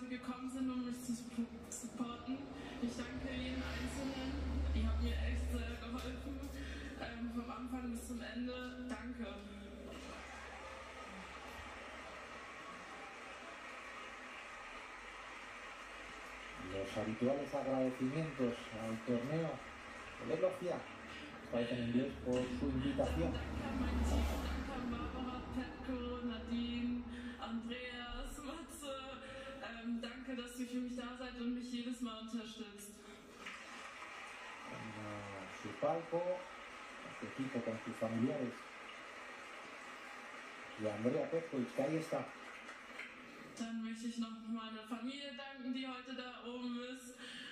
gekommen sind, um mich zu supporten. Ich danke jeden Einzelnen. Ihr habt mir echt sehr geholfen. Vom Anfang bis zum Ende. Danke. Los habituales agradecimientos al torneo. Oleg García, parece en inglés, por su invitación. Danke an mein Team, danke an Barbara, Petko, Nadine, Andreas, Matze. Danke, dass ihr für mich da seid und mich jedes Mal unterstützt. En su palco, a su equipo, con sus familiares. Y a Andrea Petkovic, que ahí está. Dann möchte ich noch meine Familie danken, die heute da oben ist.